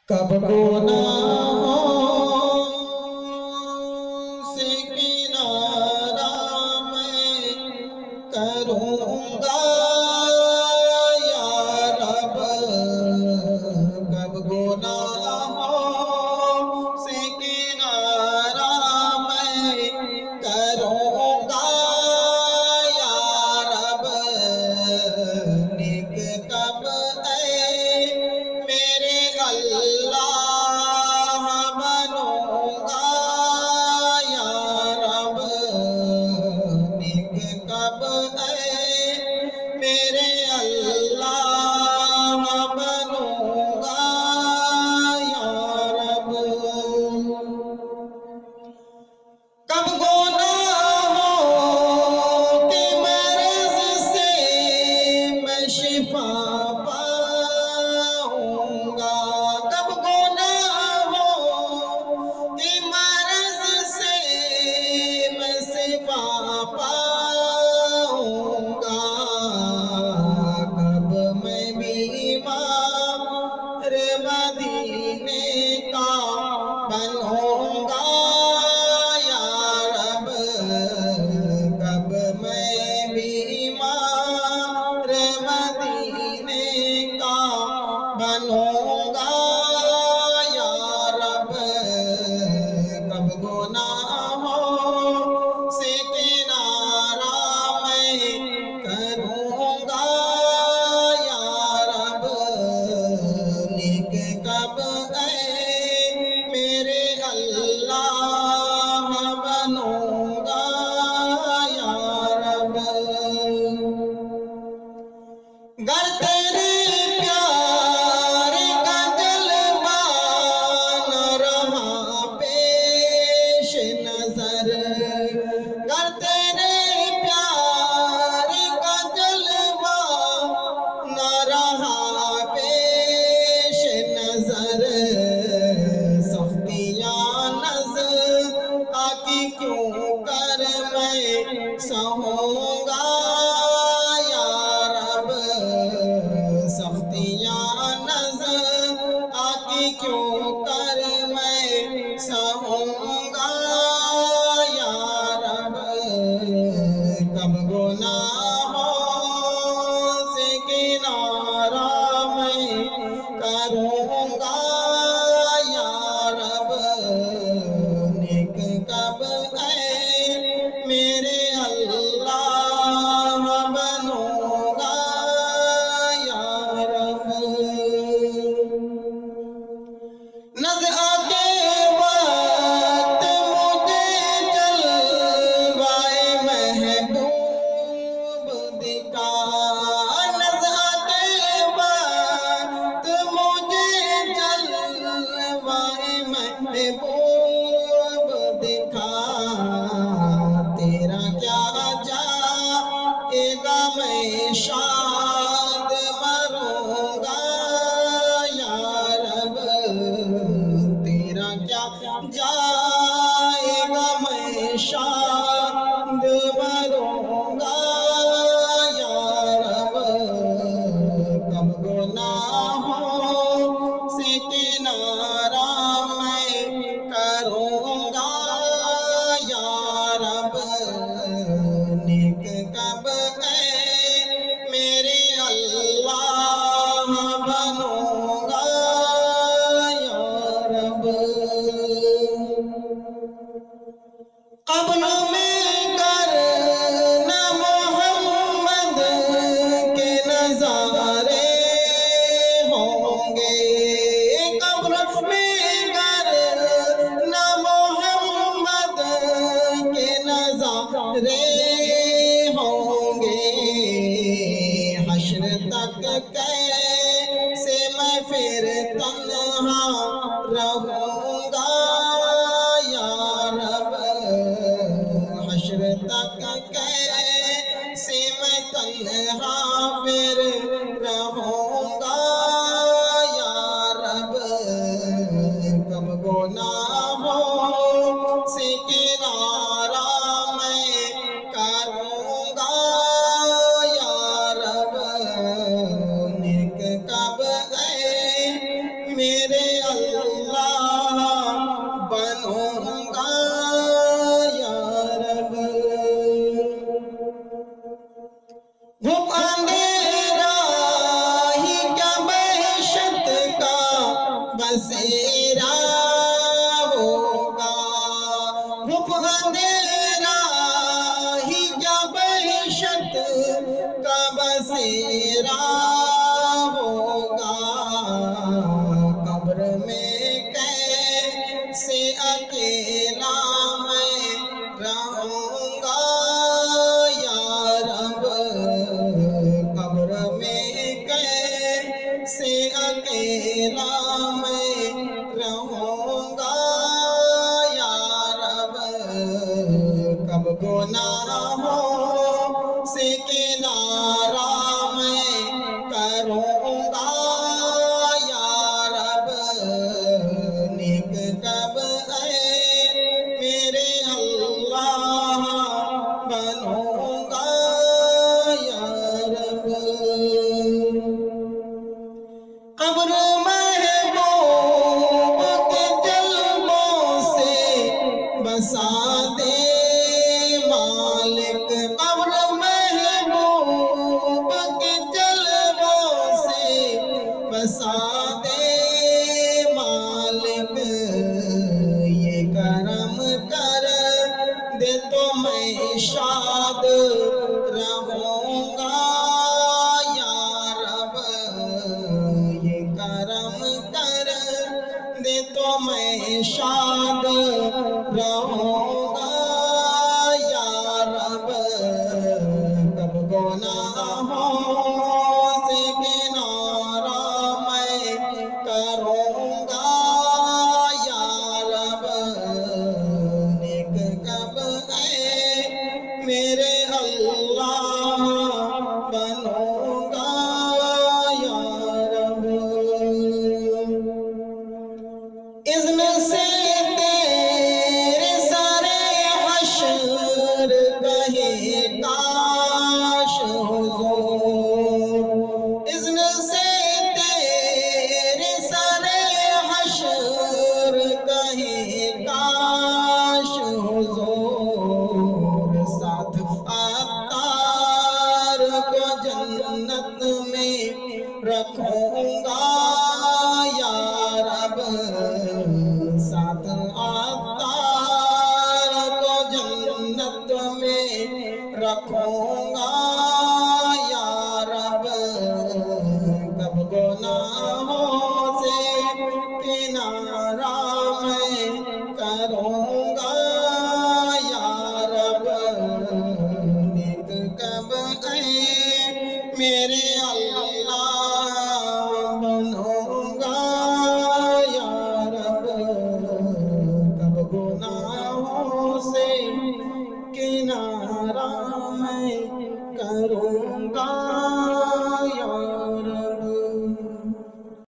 کب گناہوں سے کنارہ میں کروں گا یا رب، کب گناہوں سے کنارہ میں کروں گا یا رب، نیک کب اے میرے اللہ بنوں گا یا رب، نیک کب اے میرے اللہ بنوں گا یا رب، کب گناہوں کے مرض سے میں شفا پاؤں گا، کب گناہوں کے مرض سے میں شفا پاؤں گا، کب میں بیمار مدینے کا بنوں گا یا رب، کب میں بیمار مدینے کا بنوں گا یا رب، کب گناہوں سے کنارہ میں کروں گا یا رب، نیک کب اے میرے اللہ بنوں گا یا رب، گر تیرے پیار کا جلوہ نہ رہا پیش نظر، گر تیرے پیار کا جلوہ نہ رہا پیش نظر، سختیاں نظر آتی کیوں کر میں سہوں گا یا رب، سختیاں نظر آتی کیوں کر میں سہوں گا یا رب، کب گناہوں سے کنارہ میں کروں گا یا رب، نیک کب اے میرے اللہ بنوں گا یا رب، نظر آتے وقت مجھے جلوائے محبوب دکھا، نظر آتے وقت مجھے جلوائے محبوب دکھا، تیرا کیا جائے گا میں شاد مروں گا یا رب، تیرا کیا جائے گا میں شاد مروں گا یا رب، کب گناہوں سے کنارہ میں کروں گا یا رب، نیک کب اے میرے اللہ بنوں گا یا رب، قبر میں کرنا محمد کے نظارے ہوں گے، قبر میں کرنا محمد کے نظارے ہوں گے، حشر تک کیسے میں پھر تنہا رہوں گا یا رب، حشر تک کیسے میں تنہا پھر رہوں گا یا رب، کب گناہوں سے کنارہ میں کروں گا یا رب، نیک کب اے میرے بسیرا ہوگا، رخ اندھیرا ہی جب بہشت کا بسیرا ہوگا، قبر میں کیسے اکیلا میں رہوں گا یا رب، قبر میں کیسے اکیلا میں رہوں گا یا رب، کب گناہوں سے کنارہ میں کروں گا یا رب، نیک کب میرے اللہ بنوں گا یا رب، قبر محبوب کے جلووں سے بسا دے مالک، قبر محبوب کے جلووں سے بسا دے مالک، یہ کرم کر دے تو میں شاد رہوں گا یا رب، یہ کرم کر دے تو میں شاد رہوں گا یا رب، کب گناہوں سے کنارہ میں کروں گا یا رب، نیک کب میرے اللہ بنوں گا یا رب، اذن سے تیرے سارے حشر کہے کاش حضور، اذن سے تیرے سارے حشر کہے کاش حضور، ساتھ عطار کو جنت میں رکھوں گا یا رب، ساتھ عطار کو جنت میں رکھوں گا یا رب، کب گناہوں سے کنارہ میں کروں گا یا رب، نیک کب میرے اللہ بنوں گا یا رب، کب گناہوں سے کنارہ میں کروں گا